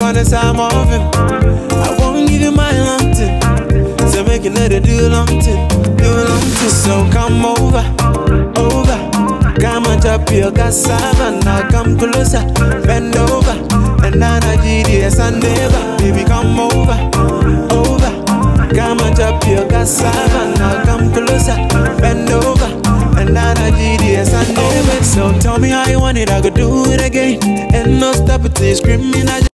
honest, I'm off him. I won't give you my long thing. So make you let it do long thing, do long thing. So come over, over. Come and chop your cassava. Now come closer, bend over. And then I GDS and never. Baby, come over, over. Come and chop your cassava. Now come closer, bend over. And then I GDS and never. So tell me how you want it, I could do it again. And no stop it till you screaming.